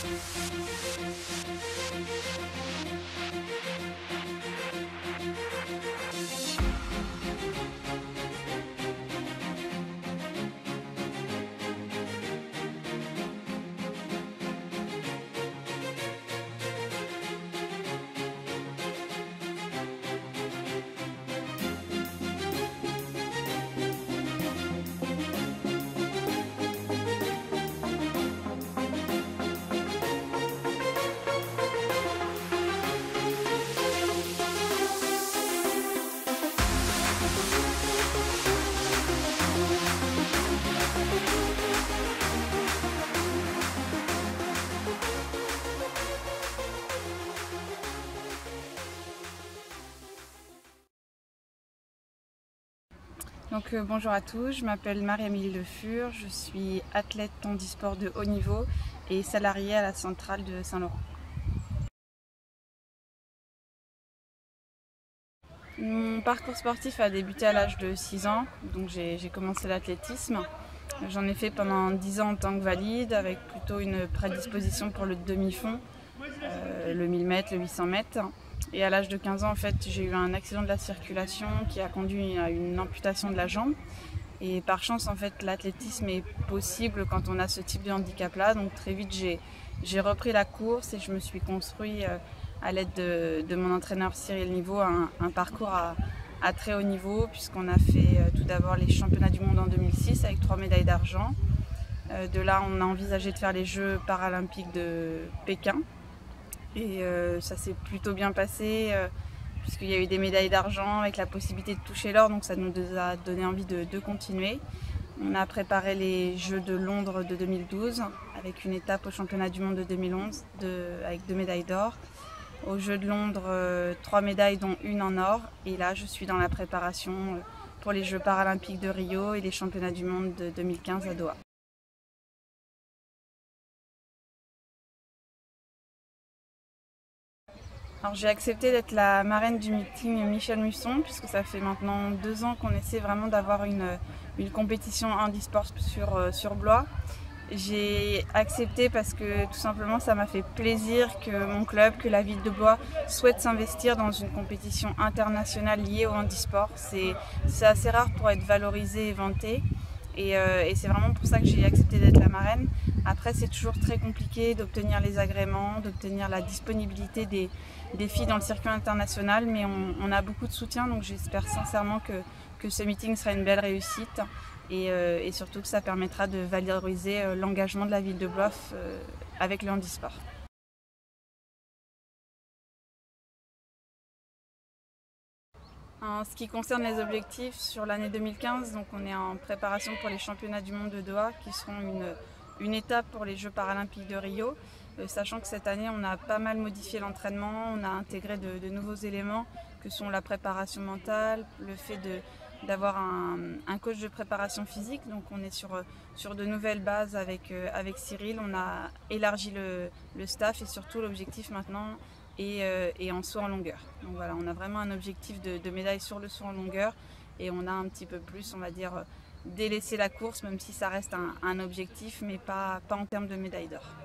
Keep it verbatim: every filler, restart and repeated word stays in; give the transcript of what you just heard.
Donc, euh, bonjour à tous, je m'appelle Marie-Amélie Le Fur, je suis athlète handisport de haut niveau et salariée à la centrale de Saint-Laurent. Mon parcours sportif a débuté à l'âge de six ans, donc j'ai commencé l'athlétisme. J'en ai fait pendant dix ans en tant que valide, avec plutôt une prédisposition pour le demi-fond, euh, le mille mètres, le huit cents mètres. Et à l'âge de quinze ans, en fait, j'ai eu un accident de la circulation qui a conduit à une amputation de la jambe. Et par chance, en fait, l'athlétisme est possible quand on a ce type de handicap-là. Donc très vite, j'ai repris la course et je me suis construit euh, à l'aide de, de mon entraîneur Cyril Niveau un, un parcours à, à très haut niveau, puisqu'on a fait euh, tout d'abord les championnats du monde en deux mille six avec trois médailles d'argent. Euh, de là, on a envisagé de faire les Jeux paralympiques de Pékin. Et euh, ça s'est plutôt bien passé, euh, puisqu'il y a eu des médailles d'argent avec la possibilité de toucher l'or, donc ça nous a donné envie de, de continuer. On a préparé les Jeux de Londres de deux mille douze, avec une étape au championnat du monde de deux mille onze, de, avec deux médailles d'or. Aux Jeux de Londres, euh, trois médailles dont une en or. Et là, je suis dans la préparation pour les Jeux paralympiques de Rio et les championnats du monde de deux mille quinze à Doha. J'ai accepté d'être la marraine du meeting Michel Musson, puisque ça fait maintenant deux ans qu'on essaie vraiment d'avoir une, une compétition handisport sur, sur Blois. J'ai accepté parce que tout simplement ça m'a fait plaisir que mon club, que la ville de Blois souhaite s'investir dans une compétition internationale liée au handisport. C'est assez rare pour être valorisé et vanté. Et, euh, et c'est vraiment pour ça que j'ai accepté d'être la marraine. Après, c'est toujours très compliqué d'obtenir les agréments, d'obtenir la disponibilité des, des filles dans le circuit international, mais on, on a beaucoup de soutien, donc j'espère sincèrement que, que ce meeting sera une belle réussite et, euh, et surtout que ça permettra de valoriser l'engagement de la ville de Blois euh, avec le handisport. En ce qui concerne les objectifs sur l'année deux mille quinze, donc on est en préparation pour les championnats du monde de Doha qui seront une, une étape pour les Jeux paralympiques de Rio, euh, sachant que cette année on a pas mal modifié l'entraînement, on a intégré de, de nouveaux éléments que sont la préparation mentale, le fait d'avoir un, un coach de préparation physique, donc on est sur, sur de nouvelles bases avec, euh, avec Cyril, on a élargi le, le staff et surtout l'objectif maintenant Et, euh, et en saut en longueur. Donc voilà, on a vraiment un objectif de, de médaille sur le saut en longueur et on a un petit peu plus, on va dire, délaissé la course, même si ça reste un, un objectif, mais pas, pas en termes de médaille d'or.